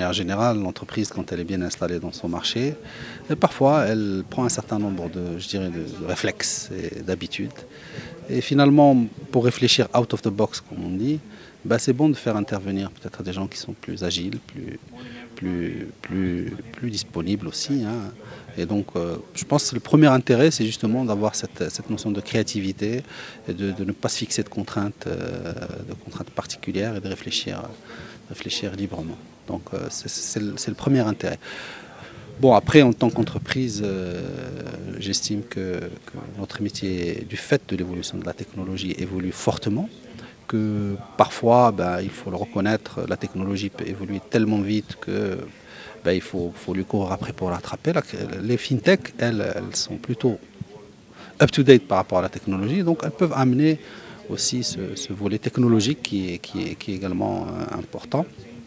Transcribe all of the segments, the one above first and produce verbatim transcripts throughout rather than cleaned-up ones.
manière générale, l'entreprise, quand elle est bien installée dans son marché, et parfois elle prend un certain nombre de, je dirais, de, de réflexes et d'habitudes. Et finalement, pour réfléchir out of the box, comme on dit, bah, c'est bon de faire intervenir peut-être des gens qui sont plus agiles, plus, plus, plus, plus disponibles aussi, hein. Et donc, euh, je pense que le premier intérêt, c'est justement d'avoir cette, cette notion de créativité et de, de ne pas se fixer de contraintes, euh, de contraintes particulières et de réfléchir, réfléchir librement. Donc, euh, c'est le, le premier intérêt. Bon, après, en tant qu'entreprise, euh, j'estime que, que notre métier, du fait de l'évolution de la technologie, évolue fortement. Que parfois, ben, il faut le reconnaître, la technologie peut évoluer tellement vite que ben, il faut, faut lui courir après pour l'attraper. Les fintech, elles, elles sont plutôt up-to-date par rapport à la technologie, donc elles peuvent amener aussi ce, ce volet technologique qui est, qui est, qui est également euh, important.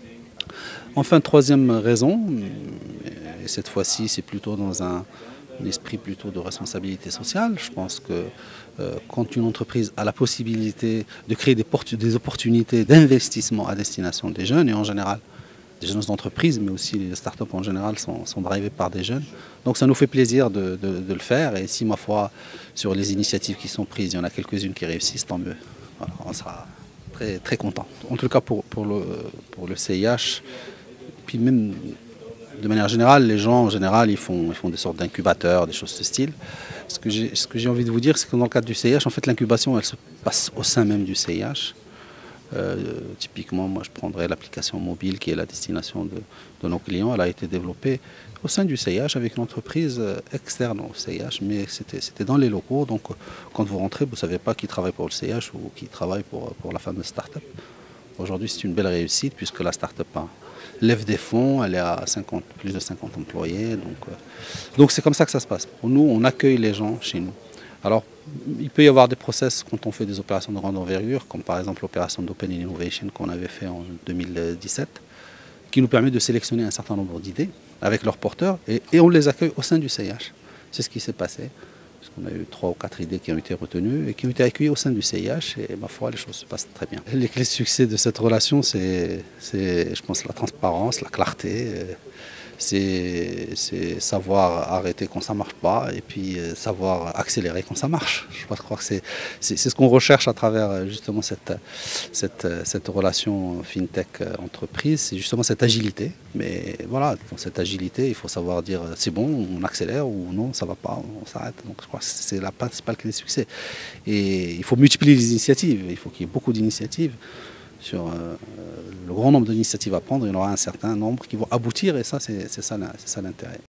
Enfin, troisième raison, et cette fois-ci c'est plutôt dans un, un esprit plutôt de responsabilité sociale. Je pense que euh, quand une entreprise a la possibilité de créer des, des opportunités d'investissement à destination des jeunes, et en général des jeunes entreprises, mais aussi les startups en général sont, sont drivées par des jeunes. Donc ça nous fait plaisir de, de, de le faire, et si ma foi, sur les initiatives qui sont prises, il y en a quelques-unes qui réussissent, tant mieux. Voilà, on sera très, très content. En tout cas pour, pour, le, pour le C I H, puis même de manière générale, les gens en général, ils font, ils font des sortes d'incubateurs, des choses de ce style. Ce que j'ai envie de vous dire, c'est que dans le cadre du C I H, en fait, l'incubation, elle se passe au sein même du C I H. Euh, typiquement, moi, je prendrais l'application mobile qui est la destination de, de nos clients. Elle a été développée au sein du C I H avec une entreprise externe au C I H, mais c'était dans les locaux. Donc, quand vous rentrez, vous ne savez pas qui travaille pour le C I H ou qui travaille pour, pour la fameuse start-up. Aujourd'hui, c'est une belle réussite puisque la start-up lève des fonds, elle est à cinquante, plus de cinquante employés. Donc, euh, donc c'est comme ça que ça se passe. Pour nous, on accueille les gens chez nous. Alors, il peut y avoir des process quand on fait des opérations de grande envergure, comme par exemple l'opération d'Open Innovation qu'on avait fait en deux mille dix-sept, qui nous permet de sélectionner un certain nombre d'idées avec leurs porteurs et, et on les accueille au sein du C I H. C'est ce qui s'est passé. On a eu trois ou quatre idées qui ont été retenues et qui ont été accueillies au sein du C I H et ma foi, les choses se passent très bien. Les clés de succès de cette relation, c'est, je pense, la transparence, la clarté. C'est savoir arrêter quand ça ne marche pas et puis savoir accélérer quand ça marche. Je crois que c'est ce qu'on recherche à travers justement cette, cette, cette relation fintech-entreprise, c'est justement cette agilité. Mais voilà, dans cette agilité, il faut savoir dire c'est bon, on accélère ou non, ça ne va pas, on s'arrête. Donc je crois que c'est la principale clé de succès. Et il faut multiplier les initiatives, il faut qu'il y ait beaucoup d'initiatives. Sur euh, le grand nombre d'initiatives à prendre, il y en aura un certain nombre qui vont aboutir et ça, c'est ça l'intérêt.